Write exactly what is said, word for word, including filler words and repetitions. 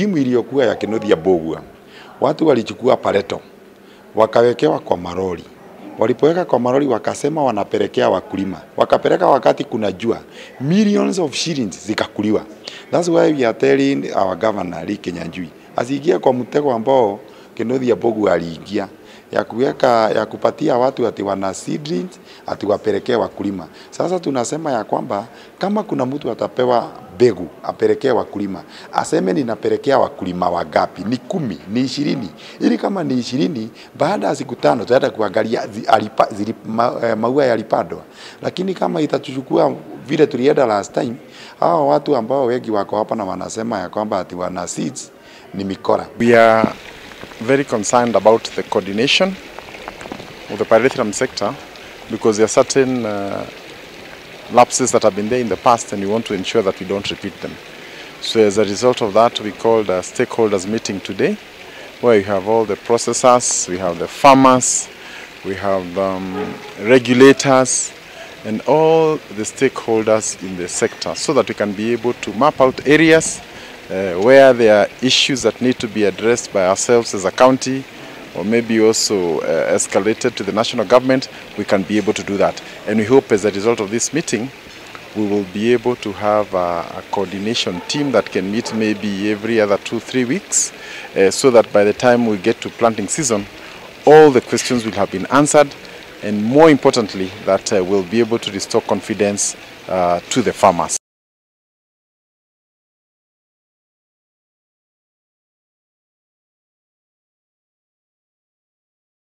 Timu iliyokuwa ya Kinothia Mbugua, watu walichukua pareto, wakawekewa kwa maroli. Walipoweka kwa maroli wakasema wanapelekea wakulima. Wakapeleka wakati kuna jua. Millions of shillings zikakuliwa. That's why we are telling our governor Lee Kinyanjui, asiingie kwa mtego ambao Kinothia Mbugua aliingia, ya kuweka ya kupatia watu ati wana seedlings ati wapelekee wakulima. Sasa tunasema ya kwamba kama kuna mtu atapewa begu apelekee wakulima, aseme ninapelekea wakulima wangapi, ni kumi, ni ishirini. Ili kama ni ishirini, baada ya siku tano tutaenda kuangalia alipa, zili, ma, eh, maua yalipandwa. Lakini kama itachukua vile tulienda last time, hao watu ambao wengi wako hapa na wanasema ya kwamba ati wana seeds ni mikora. We are very concerned about the coordination of the pyrethrum sector because there are certain uh, lapses that have been there in the past, and we want to ensure that we don't repeat them. So as a result of that, we called a stakeholders meeting today, where we have all the processors, we have the farmers, we have um, regulators, and all the stakeholders in the sector, so that we can be able to map out areas Uh, where there are issues that need to be addressed by ourselves as a county, or maybe also uh, escalated to the national government. We can be able to do that. And we hope as a result of this meeting, we will be able to have a, a coordination team that can meet maybe every other two, three weeks, uh, so that by the time we get to planting season, all the questions will have been answered, and more importantly, that uh, we'll be able to restore confidence uh, to the farmers.